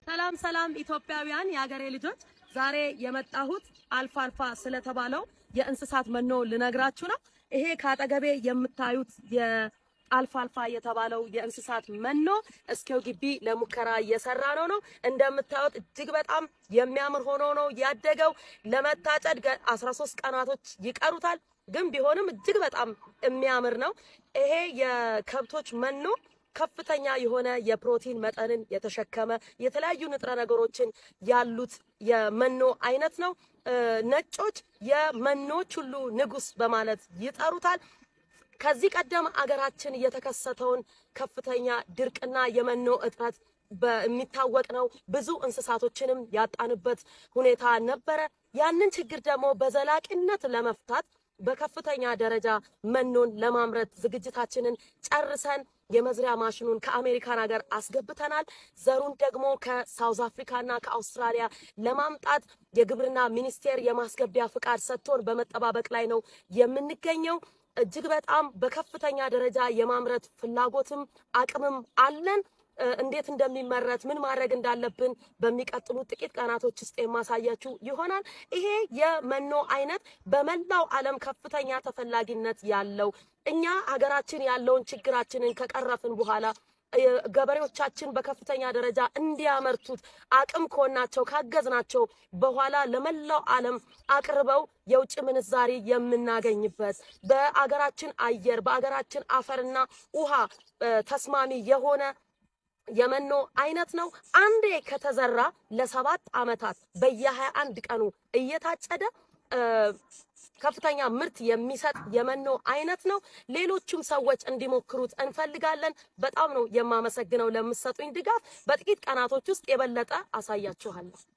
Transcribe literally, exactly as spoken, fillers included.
ሰላም ሰላም ኢትዮጵያውያን ያገሬ ልጆች ዛሬ የመጣሁት አልፋ አልፋ ስለተባለው የእንስሳት መኖ ልነግራችሁ ነው። ይሄ ካጠገቤ የምታዩት የአልፋ አልፋ የተባለው የእንስሳት መኖ እስኪው ግቢ ለሙከራ እየሰራ ነው ነው እንደምታዩት እጅግ በጣም የሚያምር ሆኖ ነው ያደገው። ለመታጨድ አስራ ሶስት ቀናቶች ይቀሩታል። ግን ቢሆንም እጅግ በጣም የሚያምር ነው። ይሄ የከብቶች መኖ ከፍተኛ የሆነ የፕሮቲን መጠንን የተሸከመ የተለያዩ ንጥረ ነገሮችን ያሉት የመኖ አይነት ነው። ነጮች የመኖች ሁሉ ንጉስ በማለት ይጠሩታል። ከዚህ ቀደም አገራችን የተከሰተውን ከፍተኛ ድርቅና የመኖ እጥረት በሚታወቅ ነው። ብዙ እንስሳቶችንም ያጣንበት ሁኔታ ነበረ። ያንን ችግር ደግሞ በዘላቂነት ለመፍታት በከፍተኛ ደረጃ መኖን ለማምረት ዝግጅታችንን ጨርሰን የመዝሪያ ማሽኑን ከአሜሪካን ሀገር አስገብተናል። ዘሩን ደግሞ ከሳውዝ አፍሪካና ከአውስትራሊያ ለማምጣት የግብርና ሚኒስቴር የማስገቢያ ፍቃድ ሰጥቶን በመጠባበቅ ላይ ነው የምንገኘው። እጅግ በጣም በከፍተኛ ደረጃ የማምረት ፍላጎትም አቅምም አለን። እንዴት እንደሚመረት ምን ማድረግ እንዳለብን በሚቀጥሉት ጥቂት ቀናቶች ውስጥ የማሳያችሁ ይሆናል። ይሄ የመኖ አይነት በመላው ዓለም ከፍተኛ ተፈላጊነት ያለው እኛ ሀገራችን ያለውን ችግራችንን ከቀረፍን በኋላ ገበሬዎቻችን በከፍተኛ ደረጃ እንዲያመርቱት አቅም ከሆናቸው ካገዝናቸው በኋላ ለመላው ዓለም አቅርበው የውጭ ምንዛሪ የምናገኝበት በአገራችን አየር በአገራችን አፈርና ውሃ ተስማሚ የሆነ የመኖ አይነት ነው። አንዴ ከተዘራ ለሰባት አመታት በየ21 ቀኑ እየታጨደ ከፍተኛ ምርት የሚሰጥ የመኖ አይነት ነው። ሌሎችም ሰዎች እንዲሞክሩት እንፈልጋለን። በጣም ነው የማመሰግነው ለምትሰጡኝ ድጋፍ። በጥቂት ቀናቶች ውስጥ የበለጠ አሳያችኋለሁ።